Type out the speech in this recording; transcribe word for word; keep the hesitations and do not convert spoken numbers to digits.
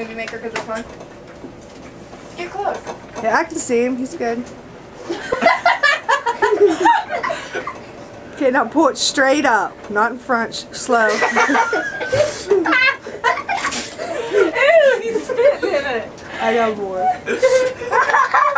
Movie maker because it's fun. Get close. Yeah, I can see him. He's good. Okay, now pull it straight up, not in front. Slow. Ew, he's spitting in it. I got more.